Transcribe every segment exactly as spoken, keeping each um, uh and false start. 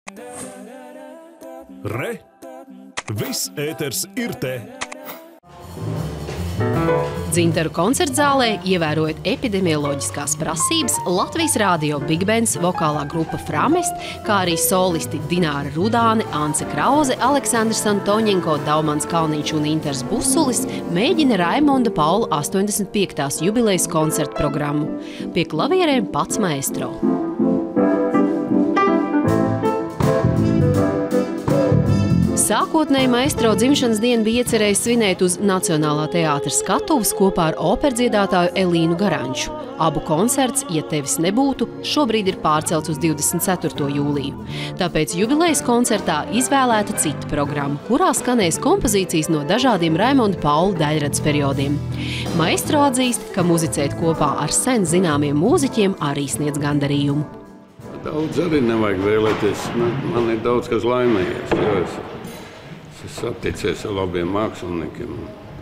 Re! Viss ēters ir te! Dzintaru koncertzālē, ievērojot epidemioloģiskās prasības, Latvijas Rādio Big Bands vokālā grupa Framest, kā arī solisti Dināra Rudāne, Ance Krauze, Aleksandrs Antoņenko, Daumans Kalniņš un Inters Busulis mēģina Raimonda Paula astoņdesmit piektās jubilejas koncertu programmu. Pie klavierēm pats maestro. Sākotnēji maestro dzimšanas dienu bija iecerējis svinēt uz Nacionālā teātra skatuves kopā ar operdziedātāju Elīnu Garanču. Abu koncerts, ja tevis nebūtu, šobrīd ir pārcelts uz divdesmit ceturto jūliju. Tāpēc jubilejas koncertā izvēlēta cita programma, kurā skanēs kompozīcijas no dažādiem Raimonda Paula daļradas periodiem. Maestro atzīst, ka muzicēt kopā ar sen zināmiem mūziķiem arī sniedz gandarījumu. Daudz arī nevajag vēlēties. Man ir daudz, kas laimējies, jo es esmu saticies ar labiem māksliniekiem.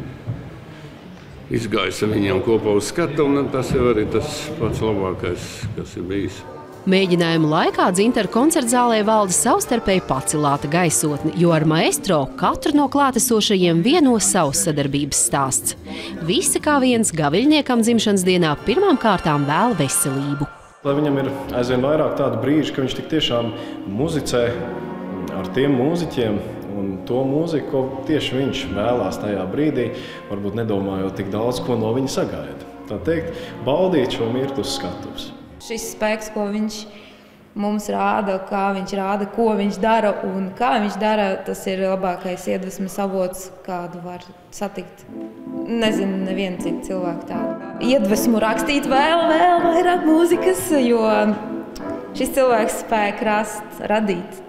Izgājis ar viņiem kopā uz skatu, un tas jau arī tas pats labākais, kas ir bijis. Mēģinājuma laikā Dzintaru koncertzālē valda savstarpēji pacilāta gaisotne, jo ar maestro katru no klātesošajiem vieno savs sadarbības stāsts. Visi kā viens gaviļniekam dzimšanas dienā pirmām kārtām vēl veselību. Lai viņam ir aizvien vairāk tādu brīžu, ka viņš tik tiešām muzicē ar tiem mūziķiem un to mūziku, ko tieši viņš vēlās tajā brīdī, varbūt nedomājot tik daudz, ko no viņa sagaida. Tā teikt, baudīt šo mirkli uz skatuves. Šis spēks, ko viņš mums rāda, kā viņš rāda, ko viņš dara un kā viņš dara, tas ir labākais iedvesmas avots, kādu var satikt. Nezinu, nevienu citu cilvēku tādu. Iedvesmu rakstīt vēl, vēl vairāk mūzikas, jo šis cilvēks spēja rast, radīt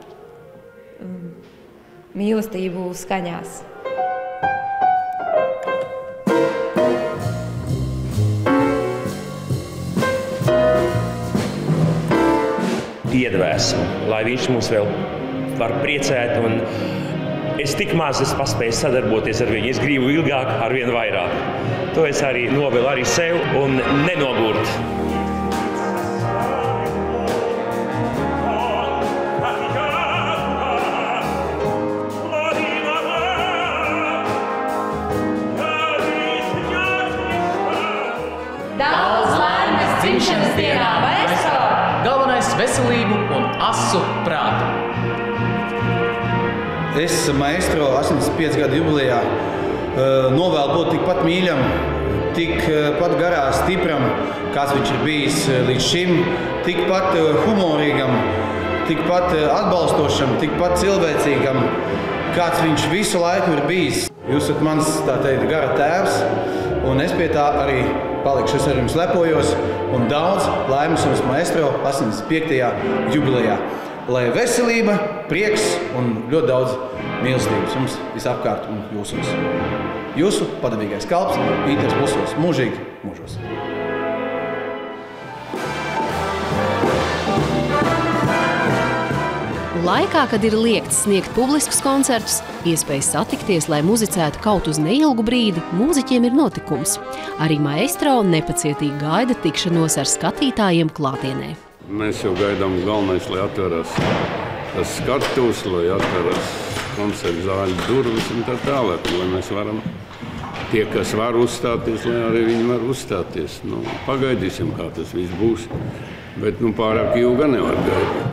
mīlestību skaņās. Iedvesmu, lai viņš mūs vēl var priecēt, un es tik maz es paspēju sadarboties ar viņu. Es gribu ilgāk, ar vien vairāk. To es arī novēlu arī sev un nenogurt. Daudz laimes dzimšanas dienā, maestro! Galvenais veselību un asu prātu. Es maestro astoņdesmit piecu gadu jubilejā novēlu būt tikpat mīļam, tikpat garā stipram, kāds viņš ir bijis līdz šim, tikpat humorīgam, tikpat atbalstošam, tikpat cilvēcīgam, kāds viņš visu laiku ir bijis. Jūs esat mans, tā teikt, gara tēvs, un es pie tā arī palikšu. Es ar jums lepojos, un daudz laimes jums maestro astoņdesmit piektajā jubilejā. Lai veselība, prieks un ļoti daudz mīlestības jums visapkārt un jūsos. Jūsu padavīgais kalps, Inters Busulis, mūžīgi mūžos. Laikā, kad ir liegts sniegt publiskus koncertus, iespējas satikties, lai muzicētu kaut uz neilgu brīdi, mūziķiem ir notikums. Arī maestro nepacietīgi gaida tikšanos ar skatītājiem klātienē. Mēs jau gaidām galvenais, lai atverās tas skatuves, lai atverās koncertu zāļu durvis un tā tālāk, lai mēs varam, tie, kas var uzstāties, lai arī viņi var uzstāties. Nu, pagaidīsim, kā tas viss būs, bet nu, pārāk ilgi nevar gaidīt.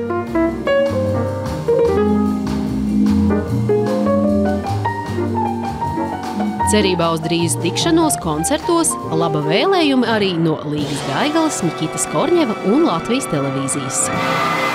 Cerībā uz drīz tikšanos koncertos, laba vēlējumi arī no Līgas Gaigalas, Ņikitas Korņeva un Latvijas televīzijas.